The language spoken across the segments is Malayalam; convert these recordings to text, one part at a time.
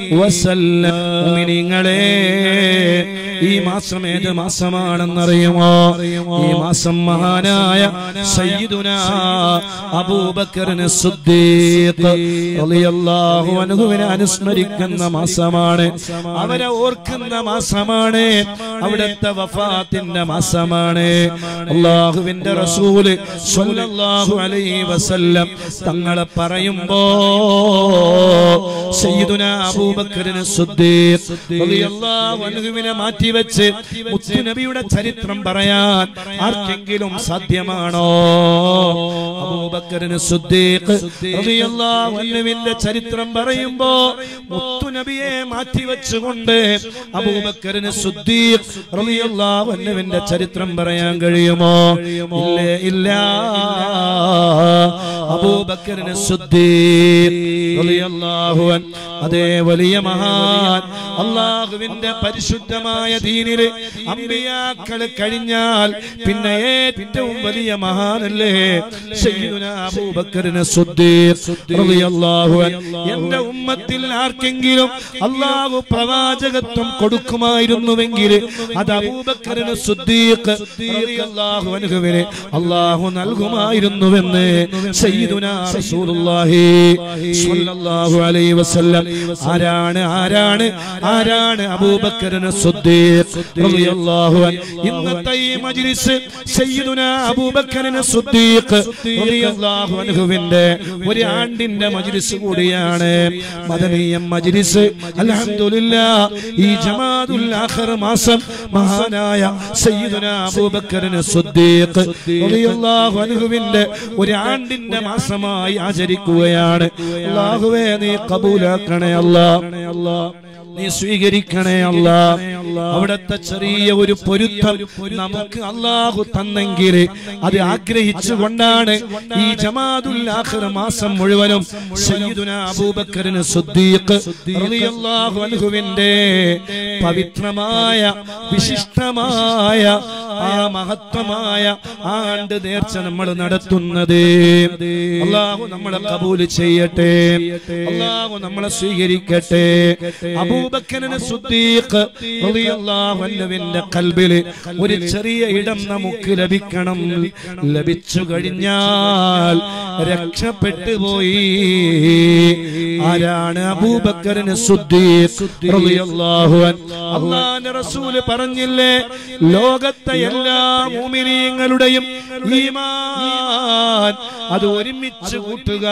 വസല്ലം. മുഅ്മിനീങ്ങളെ, ഈ മാസം ഏത് മാസമാണെന്നറിയുമോ? ഈ മാസം മഹാനായ സയ്യിദുനാ അബൂബക്കർ സിദ്ദീഖ് റളിയല്ലാഹു അൻഹുവിനെ അനുസ്മരിക്കുന്ന മാസമാണ്. അവരെ ഓർക്കുന്ന മാസമാണ്. അവിടുത്തെ വഫാത്തിന്റെ മാസമാണ്. അല്ലാഹുവിന്റെ റസൂൽ സ്വല്ലല്ലാഹു അലൈഹി വസല്ലം തങ്ങളെ പറയുമ്പോ സയ്യിദുനാ അബൂബക്കർ സിദ്ദീഖ് റളിയല്ലാഹു അൻഹുവിനെ മാറ്റിവെച്ച് മുത്തുനബിയുടെ ചരിത്രം പറയാൻ ആർക്കെങ്കിലും സാധ്യമാണോ? അബൂബക്കർ സിദ്ദീഖ് റളിയല്ലാഹു അൻഹുവിന്റെ ചരിത്രം പറയുമ്പോ മുത്തുനബിയെ മാറ്റിവെച്ചുകൊണ്ട് അബൂബക്കർ സിദ്ദീഖ് റളിയല്ലാഹു അൻഹുവിന്റെ ചരിത്രം പറയാൻ കഴിയുമോ? ഇല്ല. അബൂബക്കർ സിദ്ദീഖ് റളിയല്ലാഹു അൻഹു അതേ വലിയ മഹാൻ. അല്ലാഹുവിന്റെ പരിശുദ്ധമായ ദീനിലെ അമ്പിയാക്കൾ കഴിഞ്ഞാൽ പിന്നെ ഏറ്റവും വലിയ മഹാനല്ലേ സയ്യിദുനാ അബൂബക്കർ സിദ്ദീഖ് റളിയല്ലാഹു അൻഹു. എന്റെ ഉമ്മത്തിൽ ആർക്കെങ്കിലും അല്ലാഹു പ്രവാചകത്വം കൊടുക്കുമായിരുന്നുവെങ്കിൽ അത് അബൂബക്കർ സിദ്ദീഖ് റളിയല്ലാഹു അൻഹുവിനെ അല്ലാഹു നൽകുമായിരുന്നുവെന്ന് സയ്യിദുനാ റസൂലുള്ളാഹി സ്വല്ലല്ലാഹു അലൈഹി വസല്ലം. ആരാണ് അബൂബക്കർ സിദ്ദീഖ് റളിയല്ലാഹു അൻഹു. ഇന്നത്തെ ഈ മജ്ലിസ് സയ്യിദുനാ അബൂബക്കർ സിദ്ദീഖ് റളിയല്ലാഹു അൻഹുവിന്റെ ഒരു ആണ്ടിന്റെ മജ്ലിസ് കൂടിയാണ്. മദനിയ മജ്ലിസ്. അൽഹംദുലില്ലാഹ്, ഈ ജമാഅത്തുൽ ആഖിർ മാസം മഹാനായ സയ്യിദുനാ അബൂബക്കർ സിദ്ദീഖ് റളിയല്ലാഹു അൻഹുവിന്റെ ഒരു ആണ്ടിന്റെ മാസമായി ആചരിക്കുകയാണ്. അല്ലാഹുവേ, നീ കബൂലാക്കണേ അല്ലാഹ്, നീ സ്വീകരിക്കണേ അല്ലാഹ്. അവിടുത്തെ ചെറിയ ഒരു പൊരുത്തം നമുക്ക് അല്ലാഹു തന്നെങ്കിൽ അത് ആഗ്രഹിച്ചുകൊണ്ടാണ് ഈ ജമാഅത്തുൽ ആഖിർ മാസം മുഴുവനും സയ്യിദുനാ അബൂബക്കർ സിദ്ദീഖ് റളിയല്ലാഹു അൻഹുവിന്റെ പവിത്രമായ വിശിഷ്ടമായ ആ മഹത്വമായ ആണ്ട് നേർച്ച നമ്മൾ നടത്തുന്നത്. അല്ലാഹു നമ്മളെ കബൂൽ ചെയ്യട്ടെ, അല്ലാഹു നമ്മളെ സ്വീകരിക്കട്ടെ. അബൂബക്കർ സിദ്ദീഖ് റളിയല്ലാഹു അൻഹുവിന്റെ ഖൽബിൽ ഒരു ചെറിയ ഇടം നമുക്ക് ലഭിക്കണം. ലഭിച്ചു കഴിഞ്ഞാൽ രക്ഷപ്പെട്ടു പോയി. ആരാണ് അബൂബക്കർ സിദ്ദീഖ് റളിയല്ലാഹു അൻഹു? അല്ലാഹുവിന്റെ റസൂൽ പറഞ്ഞില്ലേ, ലോകത്തെ എല്ലാ മുഅ്മിനീങ്ങളുടെയും ഈമാൻ അത് ഒരുമിച്ച് കൂട്ടുക.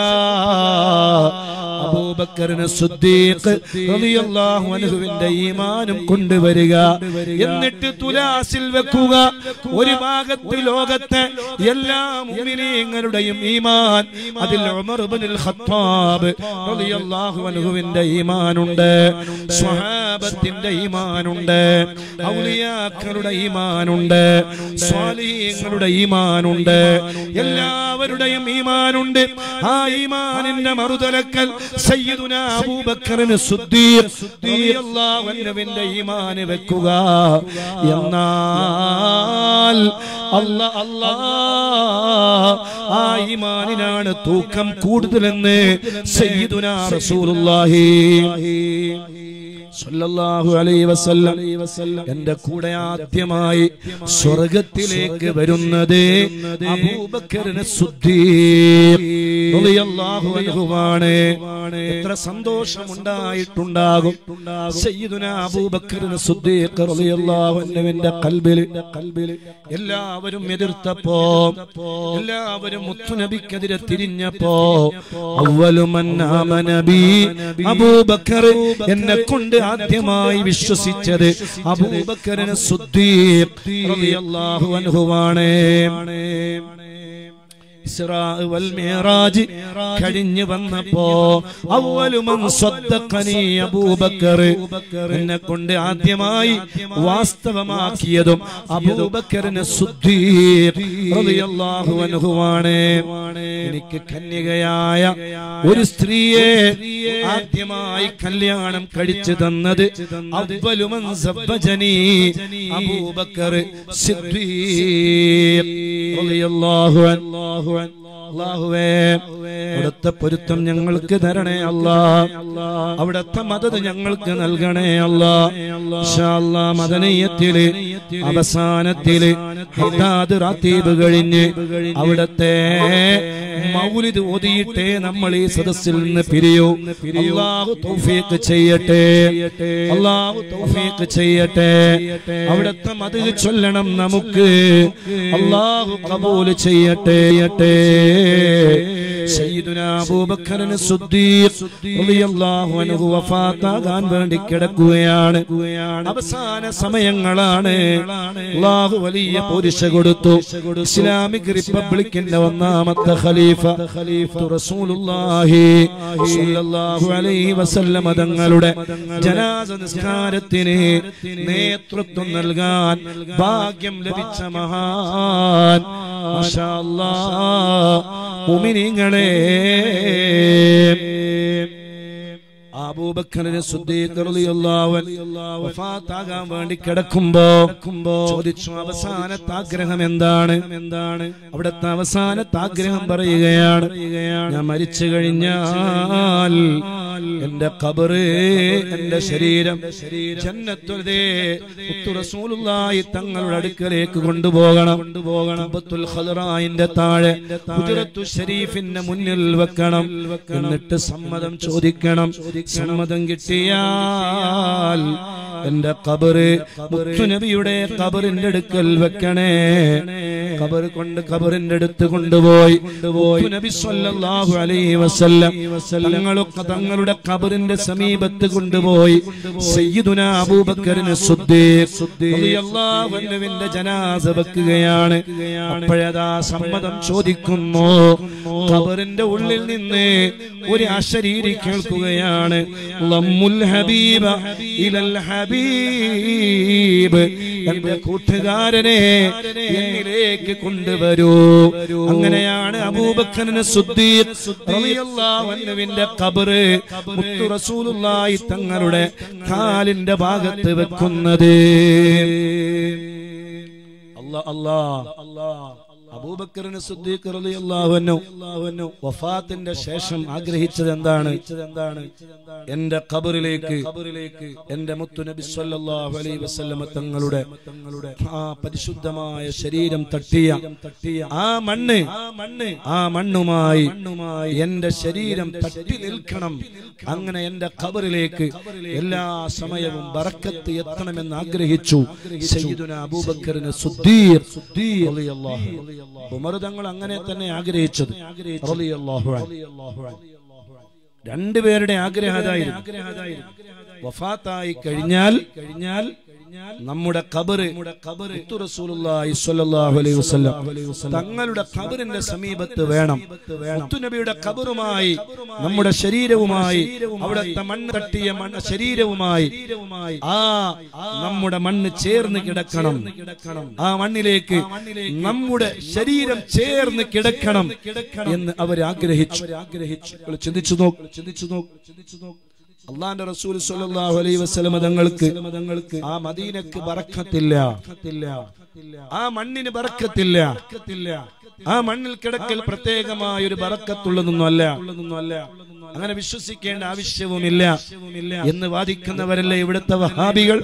അബൂബക്കർ സിദ്ദീഖ് റളിയല്ലാഹു അൻഹുവിന്റെ ഈമാനും കൊണ്ടുവരിക. എന്നിട്ട് തുലാസിൽ വെക്കുക. ഒരു ഭാഗത്ത് ലോകത്തെ എല്ലാ മുഅ്മിനീങ്ങളുടെയും ഈമാൻ, അതിൽ ഉമർ ഇബ്നുൽ ഖത്താബ് റളിയല്ലാഹു അൻഹുവിന്റെ ഈമാനുണ്ട്, സ്വഹാബത്തിന്റെ ഈമാനുണ്ട്, ഔലിയാക്കളുടെ ഈമാനുണ്ട്, സ്വാലിഹീങ്ങളുടെ ഈമാനുണ്ട്, എല്ലാവരുടെയും ഈമാനുണ്ട്. ആ ഈമാനിന്റെ മറുതലക്കൽ സയ്യിദുനാ അബൂബക്കർ സിദ്ദീഖ് റളിയല്ലാഹു അൻഹുവിന്റെ ഈമാൻ വെക്കുക. എന്നാൽ ആ ഈമാനിനാണ് തൂക്കം കൂടുതലെന്ന് സയ്യിദുനാ റസൂലുള്ളാഹി സല്ലല്ലാഹു അലൈഹി വസല്ലം. എന്റെ കൂടെ ആദ്യമായി സ്വർഗത്തിലേക്ക് വരുന്നത് അബൂബക്കർ സിദ്ദീഖ് റളിയല്ലാഹു അൻഹുവാണ്. എത്ര സന്തോഷമുണ്ടായിട്ടുണ്ടാകും സയ്യിദുനാ അബൂബക്കർ സിദ്ദീഖ് റളിയല്ലാഹു അൻഹുവിന്റെ ഖൽബിൽ എല്ലാവരും എതിർത്തപ്പോ, എല്ലാവരും മുത്തുനബിക്കെതിരെ തിരിഞ്ഞപ്പോ, അവ്വലു മൻ ആമന ബി അബൂബക്കർ, എന്നെ കൊണ്ട് ആദ്യമായി വിശ്വസിച്ചത് അബൂബക്കർ സിദ്ദീഖ് റളിയല്ലാഹു അൻഹുവാണ്. ഇസ്റാ വൽ മിഅ്റാജ് കഴിഞ്ഞു വന്നപ്പോ അവ്വലു മൻ സ്വദ്ദഖനി അബൂബക്കർ, എന്നെ കൊണ്ട് ആദ്യമായി വാസ്തവമാക്കിയതും അബൂബക്കർ സിദ്ദീഖ് റളിയല്ലാഹു അൻഹുവാണ്. എനിക്ക് കന്യകയായ ഒരു സ്ത്രീയെ ആദ്യമായി കല്യാണം കഴിച്ചു തന്നത് അവ്വലു മൻ സവ്വജനി അബൂബക്കർ സിദ്ദീഖ് റളിയല്ലാഹു അൻഹു. അല്ലാഹുവേ അവിടുത്തെ പൊരുത്തം ഞങ്ങൾക്ക് തരണേ അല്ലാ. അവിടുത്തെ മദദ് ഞങ്ങൾക്ക് നൽകണേ അല്ലാ. ഇൻഷാ അല്ലാഹ് മദനിയത്തില് അവസാനത്തില് ഹിദാദ് റാത്തീബ് കഴിഞ്ഞ് അവിടുത്തെ മൗലിദ് ഓതിയിട്ടേ നമ്മൾ ഈ സദസ്സിൽ നിന്ന് പിരിയൂ. അല്ലാഹു തൗഫീഖ് ചെയ്യട്ടെ, അല്ലാഹു തൗഫീഖ് ചെയ്യട്ടെ. അവിടുത്തെ മദ്ഹ് ചൊല്ലണം നമുക്ക്, അല്ലാഹു ഖബൂൽ ചെയ്യട്ടെ. സയ്യിദുനാ അബൂബക്കർ സിദ്ദീഖ് റളിയല്ലാഹു അൻഹു വഫാത്താകാൻ വേണ്ടി കിടക്കുകയാണ്. അവസാന സമയങ്ങളാണ്. അല്ലാഹു വലിയ പോരിശ കൊടുത്തു. ഇസ്ലാമിക് റിപ്പബ്ലിക്കിന്റെ ഒന്നാമത്തെ ഖലീഫ റസൂലുള്ളാഹി സ്വല്ലല്ലാഹു അലൈഹി വസല്ലം തങ്ങളുടെ ജനാസ നിസ്കാരത്തിന് നേതൃത്വം നൽകാൻ ഭാഗ്യം ലഭിച്ച മഹാൻ മാഷാ അല്ലാഹ് മുഅ്മിനീങ്ങളെ അബൂബക്കർ സിദ്ദീഖ് റളിയല്ലാഹു അൻഹു വഫാത്താകാൻ വേണ്ടി കിടക്കുമ്പോ ചോദിച്ചു, അവസാനത്തെ ആഗ്രഹം എന്താണ്? അവിടുത്തെ അവസാനത്തെ ആഗ്രഹം പറയുകയാണ്, ഞാൻ മരിച്ചു കഴിഞ്ഞാൽ എന്റെ ഖബറ്, എന്റെ ശരീരം ജന്നത്തുൽ റസൂലുള്ളാഹി തങ്ങളുടെ അടുക്കലേക്ക് കൊണ്ടുപോകണം. ഖബത്തുൽ ഖദറായിന്റെ താഴെ ഹുജറത്തുൽ ശരീഫിന്റെ മുന്നിൽ വെക്കണം. എന്നിട്ട് സമ്മതം ചോദിക്കണം. സമ്മതം കിട്ടിയാൽ എന്റെ ഖബറ് മുത്തുനബിയുടെ ഖബറിന്റെ അടുക്കൽ വെക്കണേ. ഖബർ കൊണ്ട് ഖബറിന്റെ അടുത്ത് കൊണ്ടുപോയി നബി സല്ലല്ലാഹു അലൈഹി വസല്ലം തങ്ങളുടെ ഖബറിന്റെ സമീപത്ത് കൊണ്ടുപോയി സയ്യിദുനാ അബൂബക്കർ സിദ്ദീഖ് റളിയല്ലാഹു അൻഹുവിന്റെ ജനാസ വെക്കുകയാണ്. അപ്പോഴതാ സമ്മതം ചോദിക്കുന്നു. ഖബറിന്റെ ഉള്ളിൽ നിന്ന് ഒരു അശരീരി കേൾക്കുകയാണ്, ലമ്മുൽ ഹബീബ ഇലൽ ഹബീബ്, എന്റെ കൂട്ടുകാരനെ എന്നിലേക്ക് കൊണ്ടുവരൂ. അങ്ങനെയാണ് അബൂബക്കർ സിദ്ദീഖ് റളിയല്ലാഹു അൻഹുവിന്റെ ഖബർ മുത്തു റസൂലുള്ളാഹി തങ്ങളുടെ കാലിന്റെ ഭാഗത്ത് വെക്കുന്നത്. അല്ലാഹ് അബൂബക്കർ സിദ്ദീഖ് റളിയല്ലാഹു അൻഹു വഫാത്തിന്റെ ശേഷം ആഗ്രഹിച്ചത് എന്താണ്? എന്റെ ഖബറിലേക്ക് എന്റെ മുത്തു നബി സല്ലല്ലാഹു അലൈഹി വസല്ലം തങ്ങളുടെ ആ പരിശുദ്ധമായ ശരീരം തട്ടിയ ആ മണ്ണുമായി എന്റെ ശരീരം തട്ടി നിൽക്കണം. അങ്ങനെ എന്റെ ഖബറിലേക്ക് എല്ലാ സമയവും ബറക്കത്ത് എത്തണമെന്ന് ആഗ്രഹിച്ചു സയ്യിദുനാ അബൂബക്കർ സിദ്ദീഖ് റളിയല്ലാഹു അൻഹു. ഉമർ തങ്ങൾ അങ്ങനെ തന്നെ ആഗ്രഹിച്ചത് റളിയല്ലാഹു അൻഹു. രണ്ടുപേരുടെ ആഗ്രഹമായിരുന്നു. വഫാത്തായി കഴിഞ്ഞാൽ നമ്മുടെ ഖബറ് മുത്തു റസൂലുള്ളാഹി സ്വല്ലല്ലാഹു അലൈഹി വസല്ലം തങ്ങളുടെ ഖബറിന്റെ സമീപത്ത് വേണം. മുത്തുനബിയുടെ ഖബറുമായി നമ്മുടെ ശരീരവുമായി അവിടുത്തെ മണ്ണ് തട്ടിയ ശരീരവുമായി നമ്മുടെ മണ്ണ് ചേർന്ന് കിടക്കണം. ആ മണ്ണിലേക്ക് നമ്മുടെ ശരീരം ചേർന്ന് കിടക്കണം എന്ന് അവർ ആഗ്രഹിച്ചു. ചിന്തിച്ചു നോക്ക്. അല്ലാഹുവിന്റെ റസൂൽ സ്വല്ലല്ലാഹു അലൈഹി വസല്ലം തങ്ങൾക്ക് ആ മദീനക്ക് ബറക്കത്തില്ല, ആ മണ്ണിന് ബറക്കത്തില്ല. ആ മണ്ണിൽ കിടക്കൽ പ്രത്യേകമായ ഒരു ബറക്കത്തുള്ളതൊന്നുമല്ല. അങ്ങനെ വിശ്വസിക്കേണ്ട ആവശ്യവുമില്ല എന്ന് വാദിക്കുന്നവരല്ലേ ഇവിടുത്തെ വഹാബികൾ.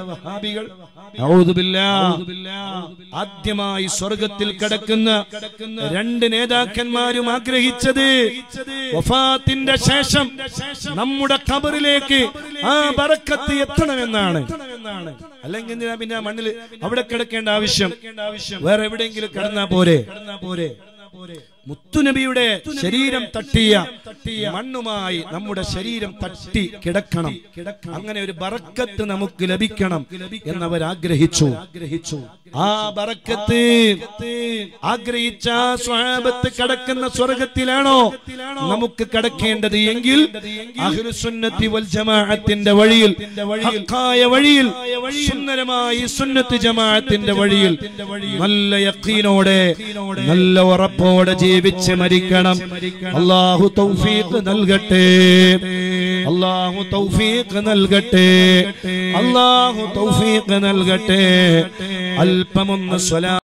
ആദ്യമായി സ്വർഗത്തിൽ കിടക്കുന്ന രണ്ട് നേതാക്കന്മാരും ആഗ്രഹിച്ചത് വഫാത്തിന്റെ ശേഷം നമ്മുടെ ഖബറിലേക്ക് ആ ബറക്കത്ത് എത്തണമെന്നാണ്. അല്ലെങ്കിൽ പിന്നെ മണ്ണിൽ അവിടെ കിടക്കേണ്ട ആവശ്യം വേറെ എവിടെയെങ്കിലും കിടന്നാ പോരെ? മുത്തുനബിയുടെ ശരീരം തട്ടിയ മണ്ണുമായി നമ്മുടെ ശരീരം തട്ടി കിടക്കണം. അങ്ങനെ ഒരു ബറക്കത്ത് നമുക്ക് ലഭിക്കണം എന്നവർ ആഗ്രഹിച്ചു. ആ ബറക്കത്ത് ആഗ്രഹിച്ച സ്വഹാബത്ത് കിടക്കുന്ന സ്വർഗത്തിലാണോ നമുക്ക് കിടക്കേണ്ടത് എങ്കിൽ അഹ്ലുസുന്നത്തി വൽ ജമാഅത്തിന്റെ വഴിയിൽ, ഹഖായ വഴിയിൽ, സുന്ദരമായി സുന്നത്ത് ജമാഅത്തിന്റെ വഴിയിൽ നല്ല യഖീനോടെ നല്ല ഉറപ്പോടെ ജീവിച്ച് മരിക്കണം. അല്ലാഹു തൗഫീഖ് നൽകട്ടെ, അല്ലാഹു തൗഫീഖ് നൽകട്ടെ, അല്ലാഹു തൗഫീഖ് നൽകട്ടെ. അല്പമൊന്ന് സ്വലാ